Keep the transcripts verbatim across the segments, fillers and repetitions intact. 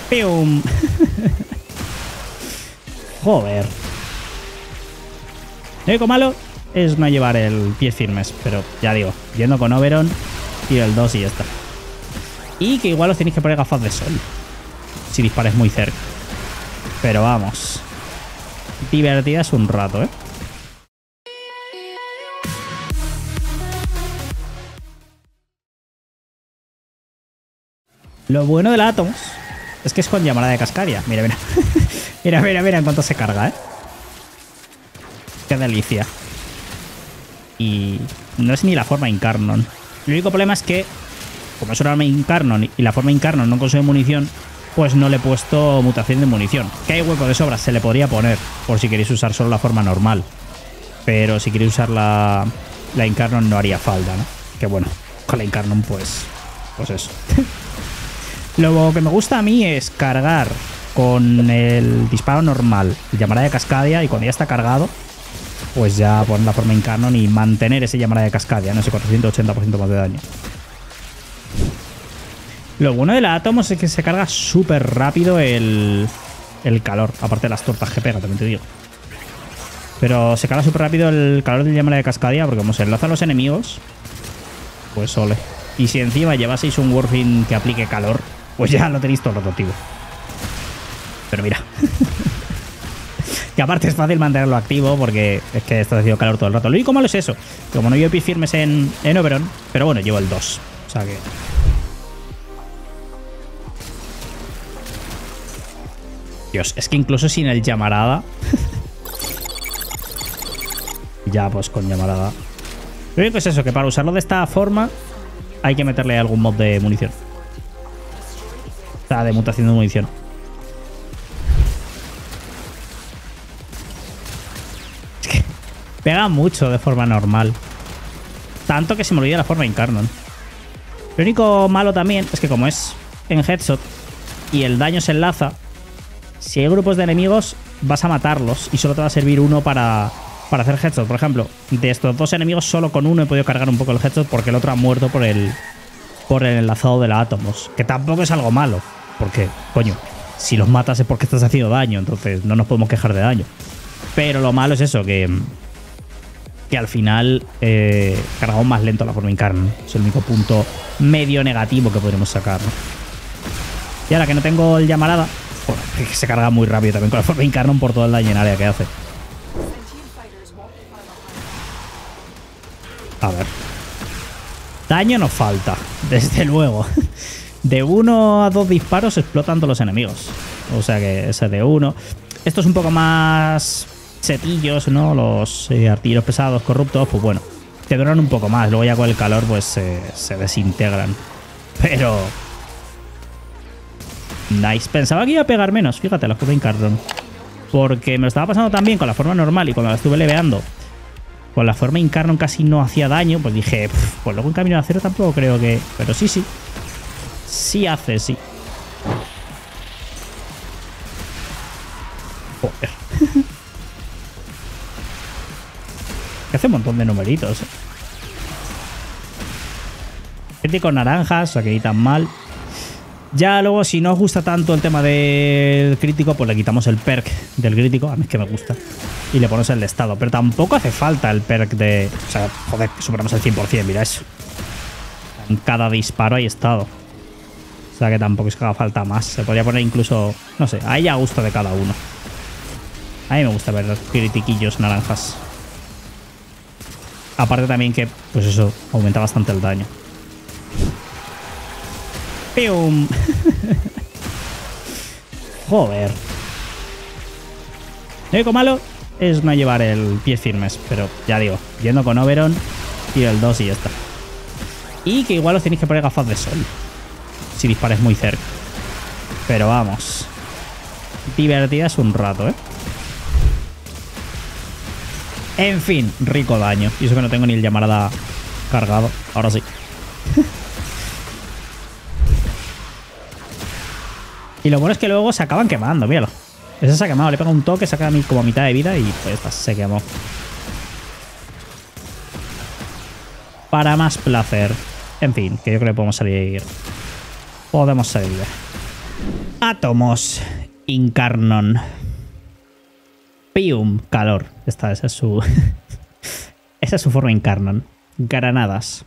¡Pium! Joder. Lo único malo es no llevar el pies firmes, pero ya digo, yendo con Oberon, tiro el dos y ya está. Y que igual os tenéis que poner gafas de sol si dispares muy cerca. Pero vamos, divertidas un rato, ¿eh? Lo bueno de la Atomos es que es con llamada de Cascadia. Mira, mira. Mira, mira, mira en cuanto se carga, ¿eh? Qué delicia. Y no es ni la forma Incarnon. El único problema es que, como es un arma Incarnon y la forma Incarnon no consume munición, pues no le he puesto mutación de munición. Que hay hueco de sobra, se le podría poner, por si queréis usar solo la forma normal. Pero si queréis usar la, la Incarnon no haría falta, ¿no? Que bueno, con la Incarnon pues, pues eso. Lo que me gusta a mí es cargar con el disparo normal, llamarada de Cascadia, y cuando ya está cargado, pues ya poner la forma Incarnon y mantener ese llamada de Cascadia, no sé, cuatrocientos ochenta por ciento más de daño. Lo bueno de la Atomos es que se carga súper rápido el, el calor, aparte de las tortas que pega, también te digo. Pero se carga súper rápido el calor del llamada de Cascadia, porque como se enlaza a los enemigos, pues ole. Y si encima llevaseis un Warfin que aplique calor, pues ya lo tenéis todo el rato activo. Pero mira. Que aparte es fácil mantenerlo activo porque es que está haciendo calor todo el rato. Lo único malo es eso. Como no llevo pies firmes en, en Oberon, pero bueno, llevo el dos. O sea que... Dios, es que incluso sin el llamarada... ya, pues con llamarada... Lo único es eso, que para usarlo de esta forma hay que meterle algún mod de munición. O sea, de mutación de munición. Es que pega mucho de forma normal. Tanto que se me olvida la forma Incarnon. Lo único malo también es que como es en headshot y el daño se enlaza, si hay grupos de enemigos vas a matarlos y solo te va a servir uno para, para hacer headshot. Por ejemplo, de estos dos enemigos solo con uno he podido cargar un poco el headshot porque el otro ha muerto por el, por el enlazado de la Atomos. Que tampoco es algo malo. Porque, coño, si los matas es porque estás haciendo daño, entonces no nos podemos quejar de daño. Pero lo malo es eso, que, que al final eh, cargamos más lento la forma Incarnon. Es el único punto medio negativo que podremos sacar, ¿no? Y ahora que no tengo el llamarada, bueno, es que se carga muy rápido también con la forma Incarnon por todo el daño en área que hace. A ver. Daño nos falta, desde luego. De uno a dos disparos explotan todos los enemigos. O sea que ese de uno. Esto es un poco más setillos, ¿no? Los eh, artilleros pesados, corruptos, pues bueno, te duran un poco más. Luego ya con el calor pues eh, se desintegran. Pero... nice. Pensaba que iba a pegar menos, fíjate, la forma Incarnon. Porque me lo estaba pasando también con la forma normal y cuando la estuve leveando con la forma Incarnon casi no hacía daño, pues dije, pues luego en Camino a Cero tampoco creo que... Pero sí, sí. Sí hace, sí. Joder. Que hace un montón de numeritos, ¿eh? Crítico naranjas, o sea que ni tan mal. Ya luego, si no os gusta tanto el tema del crítico, pues le quitamos el perk del crítico. A mí es que me gusta. Y le ponemos el de estado. Pero tampoco hace falta el perk de... O sea, joder, superamos el cien por cien, mira eso. En cada disparo hay estado. O sea que tampoco es que haga falta más. Se podría poner incluso... No sé, ahí a gusto de cada uno. A mí me gusta ver los critiquillos naranjas. Aparte también que, pues eso, aumenta bastante el daño. ¡Pium! Joder. Lo único malo es no llevar el pies firmes. Pero ya digo, yendo con Oberon, tiro el dos y ya está. Y que igual os tenéis que poner gafas de sol si dispares muy cerca. Pero vamos, divertidas un rato, ¿eh? En fin, rico daño. Y eso que no tengo ni el llamarada cargado. Ahora sí. Y lo bueno es que luego se acaban quemando, míralo. Ese se ha quemado, le pega un toque, saca como a mitad de vida y pues se quemó. Para más placer. En fin, que yo creo que podemos salir... Podemos salir. Átomos. Incarnon. Pium. Calor. Esta, esa es su... esa es su forma Incarnon. Granadas.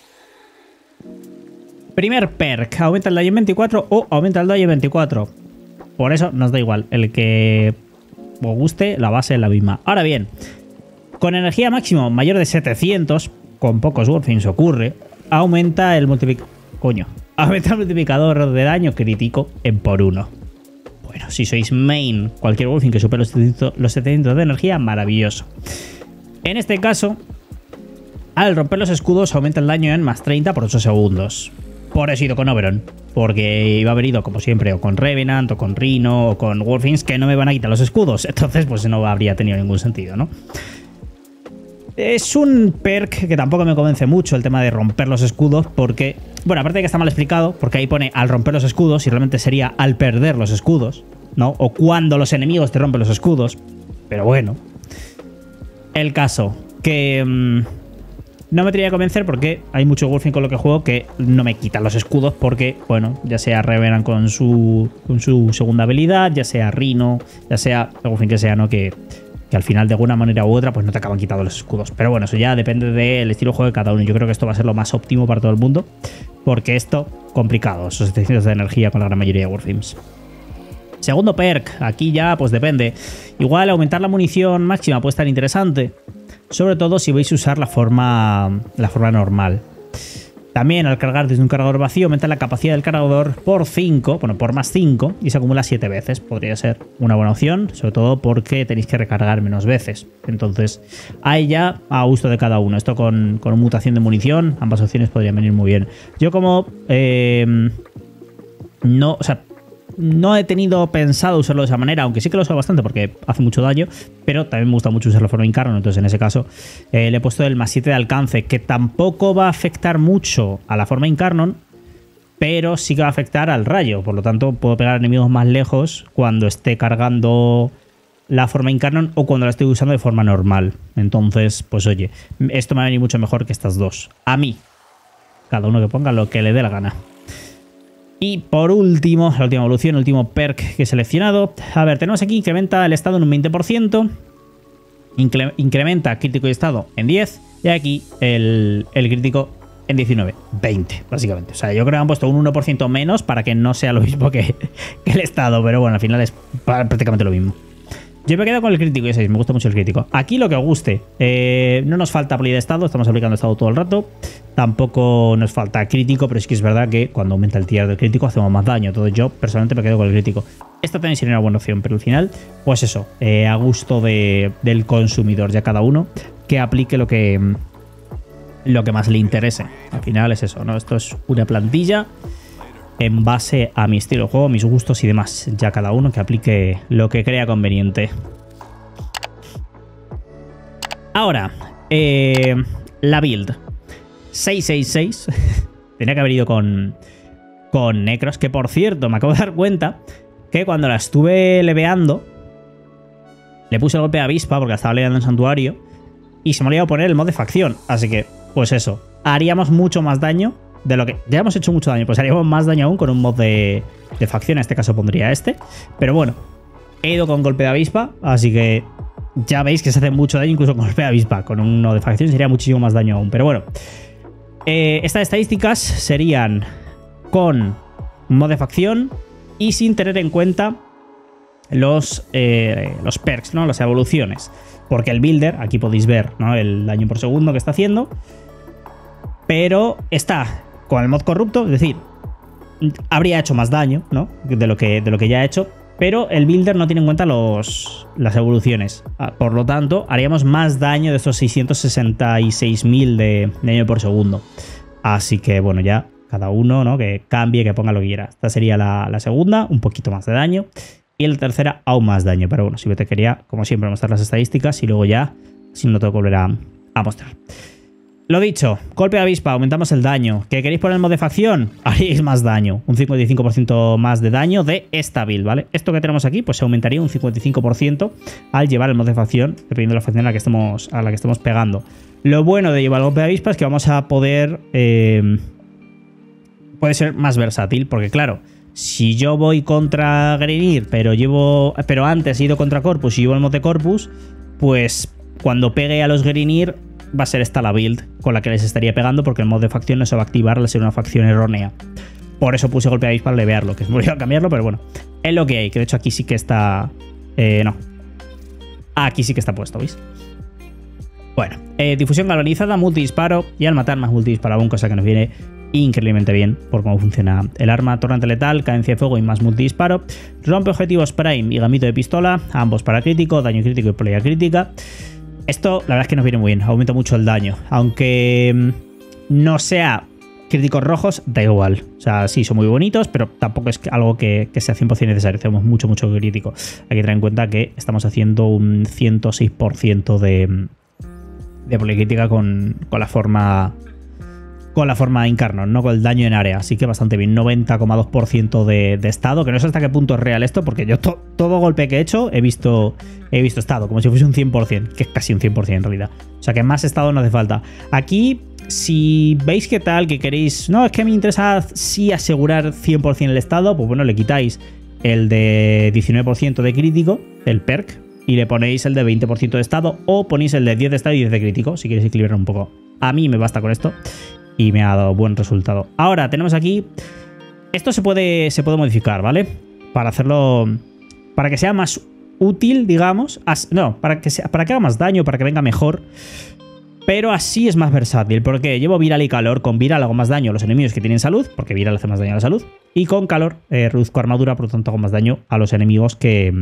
Primer perk. Aumenta el daño en veinticuatro o aumenta el daño en veinticuatro. Por eso nos da igual. El que os guste, la base es la misma. Ahora bien, con energía máximo mayor de setecientos, con pocos Warframes ocurre, aumenta el multiplicador. Coño. Aumenta el multiplicador de daño crítico en por uno. Bueno, si sois main, cualquier Warframe que supere los setecientos, los setecientos de energía, maravilloso. En este caso, al romper los escudos aumenta el daño en más treinta por ocho segundos. Por eso he ido con Oberon, porque iba a haber ido, como siempre, o con Revenant, o con Rhino, o con Warframes que no me van a quitar los escudos. Entonces, pues no habría tenido ningún sentido, ¿no? Es un perk que tampoco me convence mucho el tema de romper los escudos, porque... Bueno, aparte de que está mal explicado, porque ahí pone al romper los escudos, y realmente sería al perder los escudos, ¿no? O cuando los enemigos te rompen los escudos. Pero bueno. El caso, que... Mmm, no me tenía que convencer porque hay mucho Warframe con lo que juego que no me quitan los escudos porque, bueno, ya sea Revenant con su, con su segunda habilidad, ya sea Rhino, ya sea el Warframe que sea, ¿no? Que, que al final de alguna manera u otra pues no te acaban quitando los escudos. Pero bueno, eso ya depende del estilo de juego de cada uno. Yo creo que esto va a ser lo más óptimo para todo el mundo porque esto, complicado, esos setecientos de energía con la gran mayoría de Warframes. Segundo perk, aquí ya pues depende. Igual aumentar la munición máxima puede estar interesante. Sobre todo si vais a usar la forma, la forma normal. También al cargar desde un cargador vacío aumenta la capacidad del cargador por cinco, bueno, por más cinco y se acumula siete veces. Podría ser una buena opción, sobre todo porque tenéis que recargar menos veces. Entonces, ahí ya a gusto de cada uno. Esto con, con mutación de munición, ambas opciones podrían venir muy bien. Yo como... Eh, no, o sea... No he tenido pensado usarlo de esa manera, aunque sí que lo uso bastante porque hace mucho daño, pero también me gusta mucho usarlo de forma Incarnon, entonces en ese caso eh, le he puesto el más siete de alcance, que tampoco va a afectar mucho a la forma Incarnon, pero sí que va a afectar al rayo, por lo tanto puedo pegar a enemigos más lejos cuando esté cargando la forma Incarnon o cuando la estoy usando de forma normal. Entonces, pues oye, esto me va a venir mucho mejor que estas dos. A mí, cada uno que ponga lo que le dé la gana. Y por último, la última evolución, el último perk que he seleccionado. A ver, tenemos aquí, incrementa el estado en un veinte por ciento. Incre incrementa crítico y estado en diez. Y aquí el, el crítico en diecinueve. veinte, básicamente. O sea, yo creo que han puesto un uno por ciento menos para que no sea lo mismo que, que el estado. Pero bueno, al final es prácticamente lo mismo. Yo me quedo con el crítico y seis, me gusta mucho el crítico. Aquí lo que os guste. Eh, no nos falta play de estado, estamos aplicando estado todo el rato. Tampoco nos falta crítico, pero sí que es verdad que cuando aumenta el tier del crítico hacemos más daño. Entonces yo personalmente me quedo con el crítico. Esta también sería una buena opción, pero al final, pues eso, eh, a gusto de, del consumidor, ya cada uno que aplique lo que, lo que más le interese. Al final es eso, ¿no? Esto es una plantilla en base a mi estilo de juego, mis gustos y demás. Ya cada uno que aplique lo que crea conveniente. Ahora, eh, la build. seis seis seis. Tenía que haber ido con, con Necros, que por cierto, me acabo de dar cuenta que cuando la estuve leveando, le puse el golpe de avispa porque la estaba leveando en santuario y se me olvidó poner el mod de facción. Así que, pues eso, haríamos mucho más daño de lo que... Ya hemos hecho mucho daño, pues haríamos más daño aún con un mod de, de facción. En este caso pondría este. Pero bueno, he ido con golpe de avispa, así que ya veis que se hace mucho daño incluso con golpe de avispa. Con uno de facción sería muchísimo más daño aún. Pero bueno, eh, estas estadísticas serían con mod de facción y sin tener en cuenta los, eh, los perks, ¿no? Las evoluciones. Porque el builder, aquí podéis ver, ¿no? El daño por segundo que está haciendo. Pero está con el mod corrupto, es decir, habría hecho más daño, ¿no? De lo que, de lo que ya ha hecho. Pero el builder no tiene en cuenta los, las evoluciones. Por lo tanto, haríamos más daño de estos seiscientos sesenta y seis mil de, de daño por segundo. Así que, bueno, ya cada uno, ¿no? Que cambie, que ponga lo que quiera. Esta sería la, la segunda, un poquito más de daño. Y la tercera, aún más daño. Pero bueno, si yo te quería, como siempre, mostrar las estadísticas y luego ya, si no tengo que volver a, a mostrar. Lo dicho, golpe de avispa, aumentamos el daño. ¿Que queréis poner el mod de facción? Haréis más daño. Un cincuenta y cinco por ciento más de daño de esta build, ¿vale? Esto que tenemos aquí, pues se aumentaría un cincuenta y cinco por ciento al llevar el mod de facción, dependiendo de la facción a la que estemos, a la que estemos pegando. Lo bueno de llevar el golpe de avispa es que vamos a poder... Eh, puede ser más versátil, porque claro, Si yo voy contra Grenir, pero llevo, pero antes he ido contra Corpus y llevo el mod de Corpus, pues cuando pegue a los Grenir va a ser esta la build con la que les estaría pegando, porque el mod de facción no se va a activar al ser una facción errónea. Por eso puse golpe de avis para levearlo, que es muy a cambiarlo, pero bueno, es lo que hay, que de hecho aquí sí que está... Eh, no. Aquí sí que está puesto, ¿veis? Bueno, eh, difusión galvanizada, multidisparo, y al matar más multidisparo aún, cosa que nos viene increíblemente bien por cómo funciona el arma. Torrente letal, cadencia de fuego y más multidisparo. Rompe objetivos prime y gambito de pistola, ambos para crítico, daño crítico y pelea crítica. Esto la verdad es que nos viene muy bien, aumenta mucho el daño, aunque no sea críticos rojos, da igual. O sea, sí, son muy bonitos, pero tampoco es algo que, que sea cien por cien necesario. Hacemos mucho, mucho crítico. Hay que tener en cuenta que estamos haciendo un ciento seis por ciento de, de policrítica con, con la forma con la forma Incarnon, no con el daño en área. Así que bastante bien. noventa coma dos por ciento de, de estado, que no sé hasta qué punto es real esto, porque yo to, todo golpe que he hecho he visto, he visto estado, como si fuese un cien por cien, que es casi un cien por cien en realidad. O sea que más estado no hace falta. Aquí, si veis que tal, que queréis... No, es que me interesa sí asegurar cien por cien el estado, pues bueno, le quitáis el de diecinueve por ciento de crítico, el perk, y le ponéis el de veinte por ciento de estado, o ponéis el de diez de estado y diez de crítico, si queréis equilibrar un poco. A mí me basta con esto y me ha dado buen resultado. Ahora tenemos aquí... Esto se puede, se puede modificar, ¿vale? Para hacerlo... Para que sea más útil, digamos. As, no, para que, sea, para que haga más daño, para que venga mejor. Pero así es más versátil, porque llevo viral y calor. Con viral hago más daño a los enemigos que tienen salud, porque viral hace más daño a la salud. Y con calor eh, reduzco armadura, por lo tanto hago más daño a los enemigos que,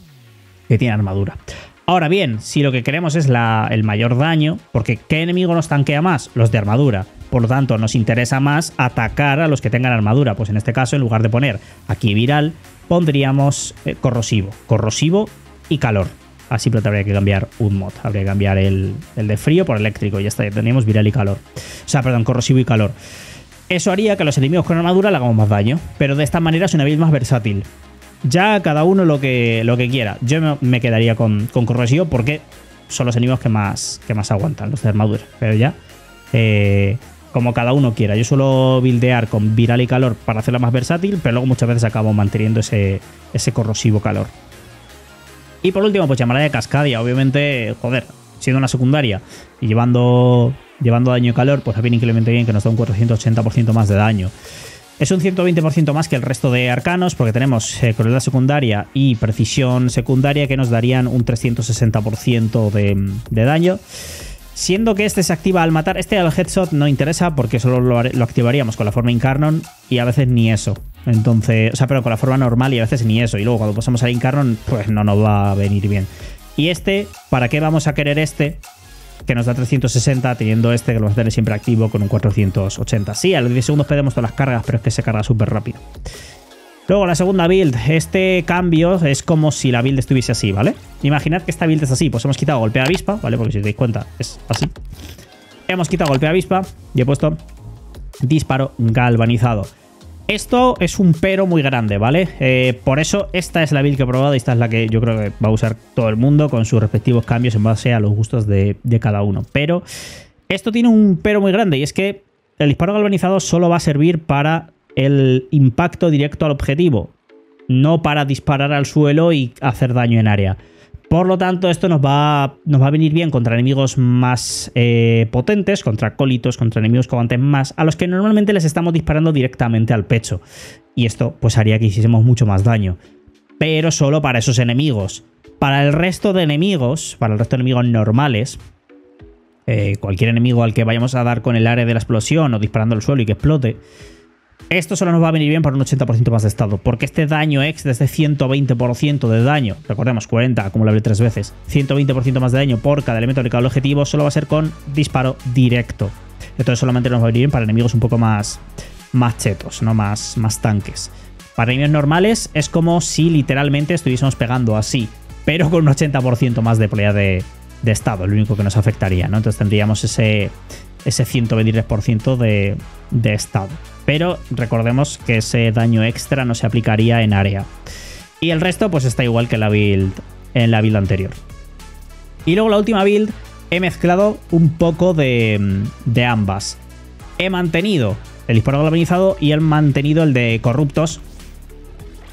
que tienen armadura. Ahora bien, si lo que queremos es la, el mayor daño, porque ¿qué enemigo nos tanquea más? Los de armadura. Por lo tanto, nos interesa más atacar a los que tengan armadura. Pues en este caso, en lugar de poner aquí viral, pondríamos eh, corrosivo. Corrosivo y calor. Así pero habría que cambiar un mod. Habría que cambiar el, el de frío por eléctrico. Ya está, ya teníamos viral y calor. O sea, perdón, corrosivo y calor. Eso haría que a los enemigos con armadura le hagamos más daño. Pero de esta manera es una build más versátil. Ya cada uno lo que, lo que quiera. Yo me, me quedaría con, con corrosivo porque son los enemigos que más, que más aguantan, los de armadura. Pero ya, eh, como cada uno quiera. Yo suelo buildear con viral y calor para hacerla más versátil, pero luego muchas veces acabo manteniendo ese, ese corrosivo calor. Y por último, pues llamará de Cascadia. Obviamente, joder, siendo una secundaria y llevando, llevando daño y calor, pues viene increíblemente bien que nos da un cuatrocientos ochenta por ciento más de daño. Es un ciento veinte por ciento más que el resto de arcanos, porque tenemos eh, crueldad secundaria y precisión secundaria que nos darían un trescientos sesenta por ciento de, de daño. Siendo que este se activa al matar. Este al headshot no interesa porque solo lo, lo activaríamos con la forma Incarnon y a veces ni eso. Entonces, o sea, pero con la forma normal y a veces ni eso. Y luego cuando pasamos al Incarnon, pues no nos va a venir bien. Y este, ¿para qué vamos a querer este? Que nos da trescientos sesenta, teniendo este que lo vamos a tener siempre activo con un cuatrocientos ochenta. Sí, a los diez segundos perdemos todas las cargas, pero es que se carga súper rápido. Luego la segunda build, este cambio es como si la build estuviese así, ¿vale? Imaginad que esta build es así, pues hemos quitado golpe de avispa, ¿vale? Porque si os dais cuenta es así. Hemos quitado golpe de avispa y he puesto disparo galvanizado. Esto es un pero muy grande, ¿vale? Eh, por eso esta es la build que he probado y esta es la que yo creo que va a usar todo el mundo con sus respectivos cambios en base a los gustos de, de cada uno. Pero esto tiene un pero muy grande y es que el disparo galvanizado solo va a servir para el impacto directo al objetivo, no para disparar al suelo y hacer daño en área. Por lo tanto, esto nos va, nos va a venir bien contra enemigos más eh, potentes, contra acólitos, contra enemigos que aguanten más, a los que normalmente les estamos disparando directamente al pecho. Y esto pues haría que hiciésemos mucho más daño. Pero solo para esos enemigos. Para el resto de enemigos, para el resto de enemigos normales, eh, cualquier enemigo al que vayamos a dar con el área de la explosión o disparando al suelo y que explote, esto solo nos va a venir bien para un ochenta por ciento más de estado, porque este daño extra, este ciento veinte por ciento de daño, recordemos, cuarenta acumulable tres veces, ciento veinte por ciento más de daño por cada elemento aplicado al objetivo, solo va a ser con disparo directo. Entonces solamente nos va a venir bien para enemigos un poco más, más chetos, ¿no? Más, más tanques. Para enemigos normales es como si literalmente estuviésemos pegando así, pero con un ochenta por ciento más de pelea de, de estado, lo único que nos afectaría, ¿no? Entonces tendríamos ese, ese ciento veintitrés por ciento de, de estado. Pero recordemos que ese daño extra no se aplicaría en área. Y el resto pues está igual que la build, en la build anterior. Y luego la última build he mezclado un poco de, de ambas. He mantenido el disparo galvanizado y he mantenido el de corruptos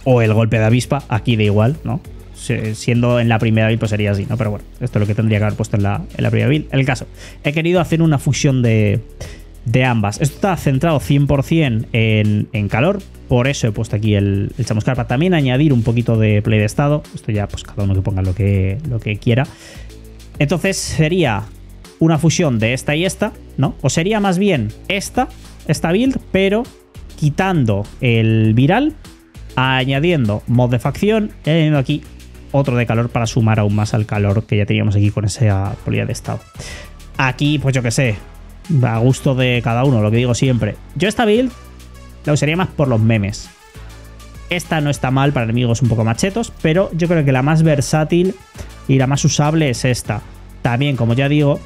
o el golpe de avispa, aquí da igual, ¿no? Siendo en la primera build pues sería así, ¿no? Pero bueno, esto es lo que tendría que haber puesto en la, en la primera build. El caso, he querido hacer una fusión de, de ambas. Esto está centrado cien por cien en, en calor, por eso he puesto aquí el, el chamuscar, también añadir un poquito de play de estado. Esto ya pues cada uno que ponga lo que, lo que quiera. Entonces sería una fusión de esta y esta, ¿no? O sería más bien esta, esta build, pero quitando el viral, añadiendo mod de facción y añadiendo aquí otro de calor para sumar aún más al calor que ya teníamos aquí con esa polilla de estado. Aquí, pues yo que sé, a gusto de cada uno, lo que digo siempre. Yo esta build la usaría más por los memes. Esta no está mal para enemigos un poco machetos, pero yo creo que la más versátil y la más usable es esta. También, como ya digo,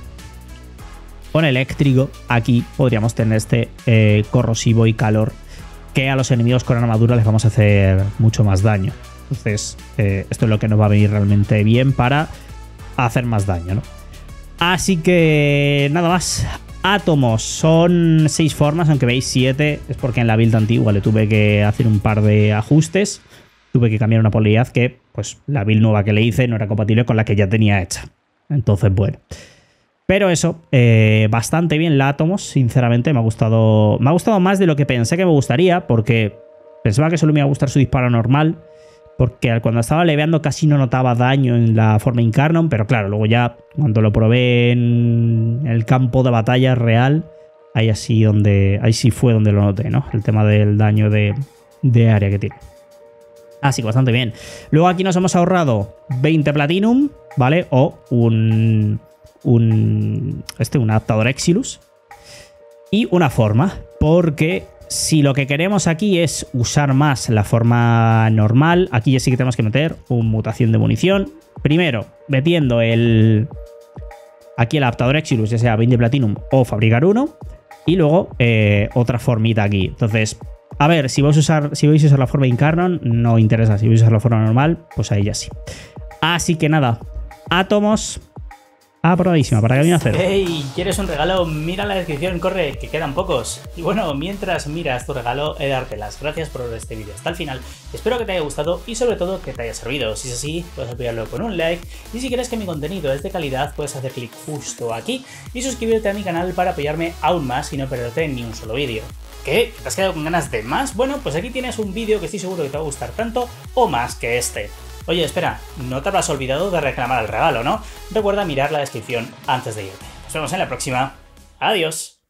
con eléctrico aquí podríamos tener este eh, corrosivo y calor, que a los enemigos con armadura les vamos a hacer mucho más daño. Entonces, eh, esto es lo que nos va a venir realmente bien para hacer más daño, ¿no? Así que, nada más. Átomos son seis formas, aunque veis siete. Es porque en la build antigua le tuve que hacer un par de ajustes. Tuve que cambiar una polaridad que, pues, la build nueva que le hice no era compatible con la que ya tenía hecha. Entonces, bueno. Pero eso, eh, bastante bien la Átomos, sinceramente. Me ha gustado, me ha gustado más de lo que pensé que me gustaría, porque pensaba que solo me iba a gustar su disparo normal. Porque cuando estaba leveando casi no notaba daño en la forma Incarnon, pero claro, luego ya cuando lo probé en el campo de batalla real, ahí, así donde, ahí sí fue donde lo noté, ¿no? El tema del daño de, de área que tiene. Así que bastante bien. Luego aquí nos hemos ahorrado veinte Platinum, ¿vale? O un, un, este, un adaptador Exilus. Y una forma, porque si lo que queremos aquí es usar más la forma normal, aquí ya sí que tenemos que meter una mutación de munición. Primero, metiendo el aquí el adaptador Exilus, ya sea veinte Platinum o fabricar uno. Y luego eh, otra formita aquí. Entonces, a ver, si vais a usar, si vais a usar la forma Incarnon, no interesa. Si vais a usar la forma normal, pues ahí ya sí. Así que nada, átomos. Aprobadísima, para que viene a hacer. Hey, ¿quieres un regalo? Mira la descripción, corre, que quedan pocos. Y bueno, mientras miras tu regalo, he de darte las gracias por ver este vídeo hasta el final. Espero que te haya gustado y sobre todo que te haya servido. Si es así, puedes apoyarlo con un like. Y si crees que mi contenido es de calidad, puedes hacer clic justo aquí y suscribirte a mi canal para apoyarme aún más y no perderte ni un solo vídeo. ¿Qué? ¿Te has quedado con ganas de más? Bueno, pues aquí tienes un vídeo que estoy seguro que te va a gustar tanto o más que este. Oye, espera, no te habrás olvidado de reclamar el regalo, ¿no? Recuerda mirar la descripción antes de irte. Nos vemos en la próxima. Adiós.